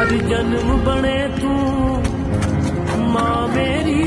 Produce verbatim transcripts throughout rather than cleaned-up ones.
हर जन्म बने तू मां मेरी।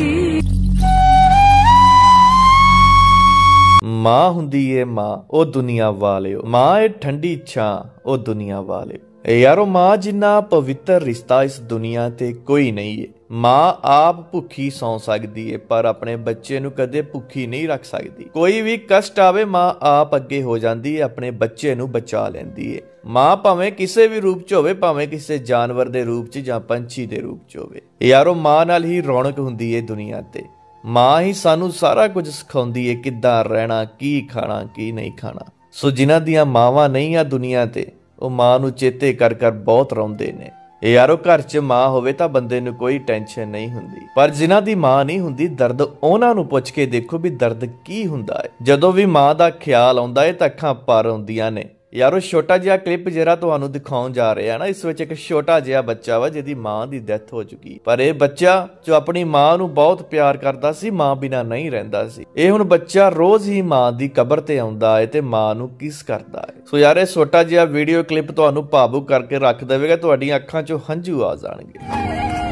मां हुंदी ए मां ओ दुनिया वालिओ, मां ए ठंडी छां ओ दुनिया वालिओ। यारो मां जिन्ना पवित्र रिश्ता इस दुनिया ते कोई नहीं है। मां आप भुखी सौ सकती है पर अपने बच्चे नूं कदे भुखी नहीं रख सकती। कोई भी कष्ट आवे मां आप अगे हो जाती है, अपने बच्चे नूं बचा लैंदी है। मां भावें किसी भी रूप च होवे, भावें किसी जानवर दे रूप च जां पंछी दे रूप च होवे। यारो मां नाल ही रौनक हुंदी है दुनिया ते। मां ही सानू सारा कुछ सिखाउंदी है, किद्दां रहना, की खाना की नहीं खाना। सो जिन्हां दियां मावां नहीं आ दुनिया ते ਉਹ ਮਾਂ ਨੂੰ ਚੇਤੇ ਕਰ ਕਰ ਬਹੁਤ ਰੋਂਦੇ ਨੇ। ਯਾਰੋ ਘਰ 'ਚ ਮਾਂ ਹੋਵੇ ਤਾਂ ਬੰਦੇ ਨੂੰ ਕੋਈ ਟੈਨਸ਼ਨ ਨਹੀਂ ਹੁੰਦੀ, ਪਰ ਜਿਨ੍ਹਾਂ ਦੀ ਮਾਂ ਨਹੀਂ ਹੁੰਦੀ ਦਰਦ ਉਹਨਾਂ ਨੂੰ ਪੁੱਛ ਕੇ ਦੇਖੋ ਵੀ ਦਰਦ ਕੀ ਹੁੰਦਾ ਹੈ। ਜਦੋਂ ਵੀ ਮਾਂ ਦਾ ਖਿਆਲ ਆਉਂਦਾ ਹੈ ਤਾਂ ਅੱਖਾਂ ਭਰ ਆਉਂਦੀਆਂ ਨੇ। यारो छोटा जिहा क्लिप जरा तुहानू दिखाउण जा रहे हैं ना, इस विच एक छोटा जिहा बच्चा वा जिहदी मां दी डेथ हो चुकी, पर यह बच्चा जो अपनी मां नू बहुत प्यार करता सी, मां बिना नहीं रहिंदा सी। यह हुण बच्चा रोज ही मां दी कबर ते आउंदा है ते मां नू किस करदा है। सो यार यह छोटा जिहा वीडियो क्लिप तुहानू भावुक करके रख देवेगा, तुहाडीआं अखां चों हंझू आ जाणगे।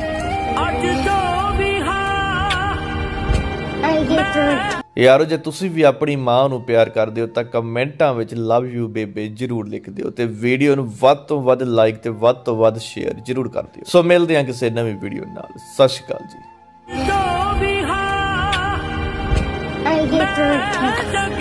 यारो जे तुसी भी अपनी मां नू प्यार करदे हो तां कमेंटां विच लव यू बेबे जरूर लिख दिओ ते वीडियो नू वध तों वध लाइक ते वध तों वध शेयर जरूर कर दिओ। सो मिलदे हां किसी नवीं वीडियो नाल। सत श्री अकाल जी।